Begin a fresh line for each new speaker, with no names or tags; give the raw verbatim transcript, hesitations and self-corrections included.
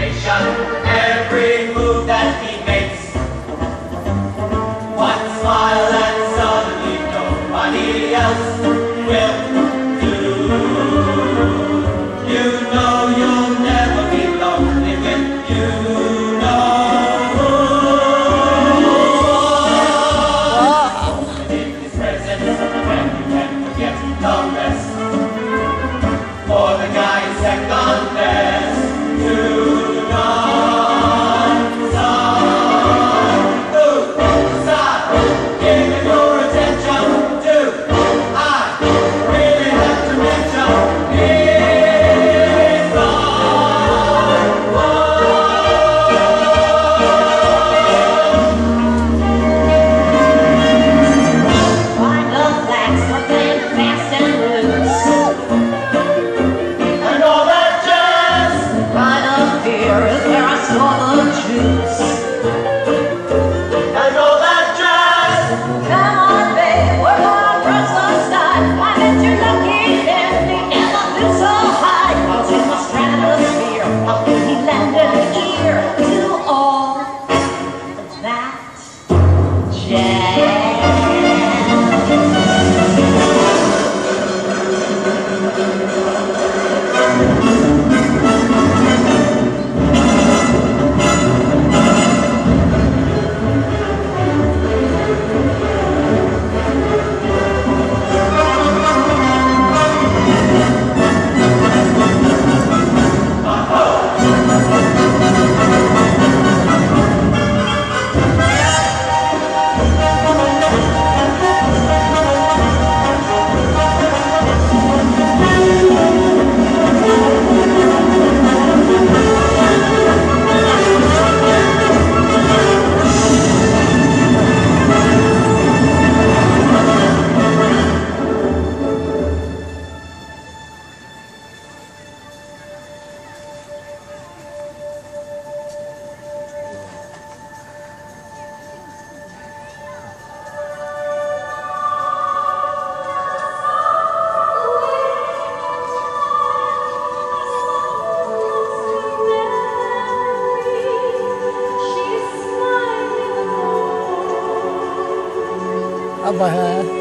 determination, every move that he makes. One smile and suddenly nobody else will do. You know you'll never be lonely when you know who. In his presence, and you can forget the rest. For the guy is second best to none. Some who decide, give it your attention to. I really have to mention is someone.
Find the flags, something fast and loose.
And all that jazz.
Right up here is where I saw the juice.
And all that jazz.
Come on, babe, we're gonna press the start. I bet you're lucky if they ever flew so high. Cause in the stratosphere, up he landed here to all that jazz.
Apa ha?